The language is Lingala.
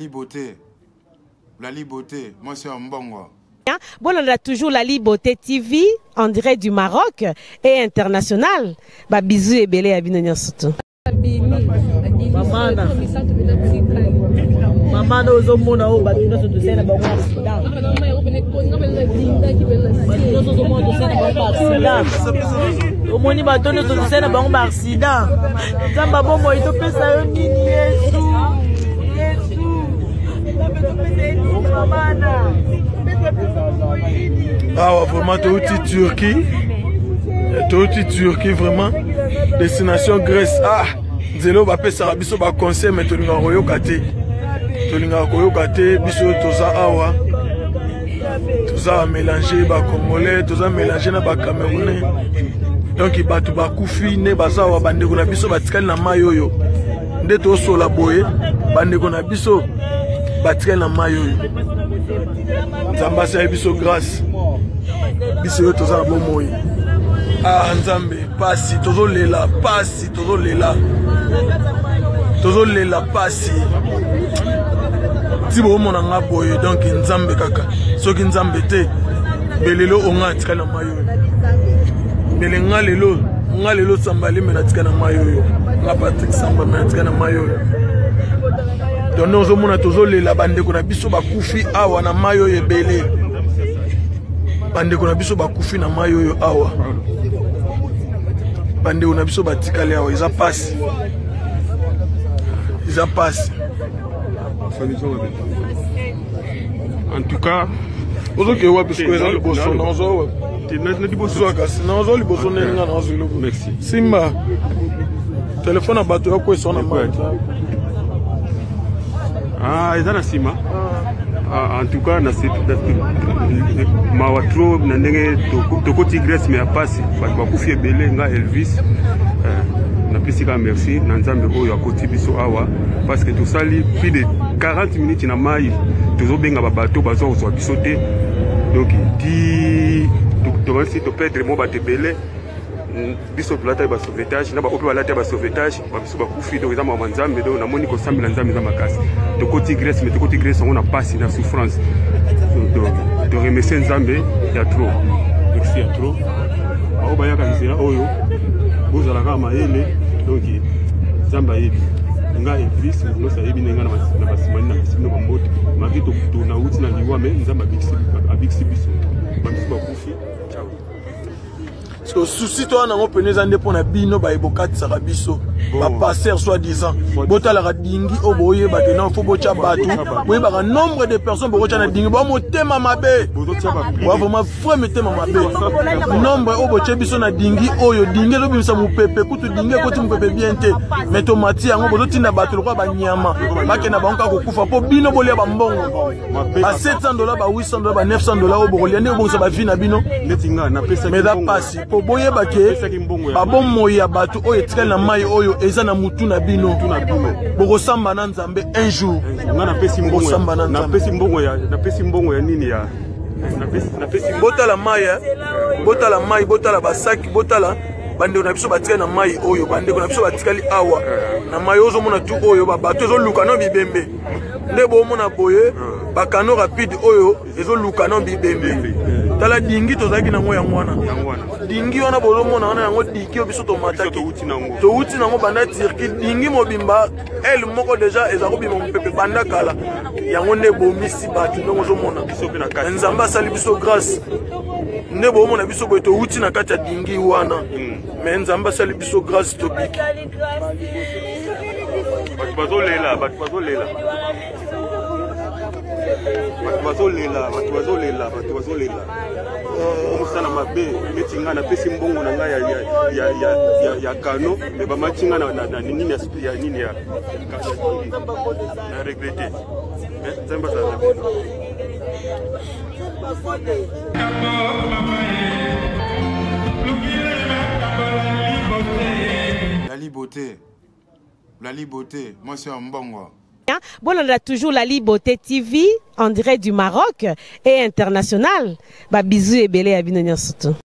Beauté. Lali Beauté, moi c'est un bongo. Bon, on a toujours Lali Beauté TV en direct du Maroc et international. Bah bisous et belé à Binonia surtout. Maman nous au monde au battu sur de scène bon accident. Au monde battu sur de scène bon accident. Zamba bombo ito pesa yo nini Yesu. Ah, vraiment, Turquie, vraiment. Destination Grèce. Ah, Zelo va faire ça, biso va conseil, mais tu n'as rien kate. Tu n'as rien kate, biso toza awa. Toza mélanger ba Congolais, toza mélanger na ba Camerounais. Donc il va tout ba koufi, ne ba sawa bande ko na biso ba tikali na mayoyo. Nde to so la boye, bande ko na biso ba tikali na mayoyo. Nzamba sa biso grâce. Biso yo toza bon moyi. Ah Nzambe, pasi tozo lela, pasi tozo lela. Tozo lela pasi. Tibo mona nga boye donc Nzambe kaka. Soki Nzambe te belelo onga tika na mayoyo. Belenga lelo sambali mena tika na mayoyo. Nga Patrick Samba mena tika na mayoyo. Donc nous avons toujours les bande qu'on a biso bakufi awa na mayo ebele. Bande qu'on a biso bakufi na mayo awa. Bande on a biso batikali awa, ils a passe. Ils a passe. En tout cas, merci. Simba. Téléphone à bateau quoi son ah, ils ont sima. En tout cas, na mawatro na ndenge toko Grèce mais apasi ba kufie belé nga Elvis. Na pisika merci na Nzambe oyo akoti biso awa parce que tout ça li plus de 40 minutes na mai tozo benga ba bateau bazo zo biso te. Donc dit to si to perdre mo ba te belé biso plata ba sauvetage na ba ope balata ba sauvetage ba biso ba kufi donc ezama Nzambe donc na moni ko sambela Nzambe za makasi to côté Grèce mais to côté Grèce on a passé na souffrance donc de remercier Nzambe ya trop merci ya trop ba oba yaka nzira oyo bozala ka maele donc Nzambe yebi nga Elvis no sa yebi nga na basimani na bisino ba mbote maki to na uti na liwa mais Nzambe abiksi biso ba biso ba kufi ciao. So souci toi na ngopene ande pona bino ba ebokati saka biso ba passer soi-disant bota la dingi oboye ba tena fo bocha batu boye ba nombre de personnes bocha na dingi ba motema mabe wa vraiment frère motema mabe nombre oboche biso na dingi oyo dingi lo bimisa mupepe kutu dingi koti mupepe bien te mais tomati yango bozotinda batu lokwa ba nyama bakena banka kokufa po bino bolia ba mbongo ba $700 ba $800 ba $900 obokolia nde obongisa ba vie na bino letinga na pesa mais da pasi boye bake babon moya batu oyo etikali na mai oyo eza na mutu na bino bokosamba na Nzambe un jour na pesi mbongo ya nini ya na pesi botala mai botala basaki botala bande na biso batikali na mai oyo bande na biso batikali awa na mai ozo mona tu oyo bato ezo luka no bibembe nde bo mona boye bakano rapide oyo ezo luka no bibembe tala dingi tozaki nango ya mwana dingi wana bozo mona wana yango diki biso to mataki to uti nango banda Turquie dingi mobimba elle moko déjà ezako bima mpepe banda kala yango nde bomisi batu ndongo zo mona Nzamba asali biso grâce nde bo mona biso boye to uti na kati ya dingi wana mais Nzamba asali biso grâce to biki batu bazolela batu bazolela omusana mabe metinga na pesi mbongo na nga ya kano me bamatinga na nini ya nini ya na regretter Nzamba za Lali Beauté, moi c'est un bongo. Bon, on a toujours Lali Beauté TV en direct du Maroc et international. Bah bisous et belé à Binonia surtout.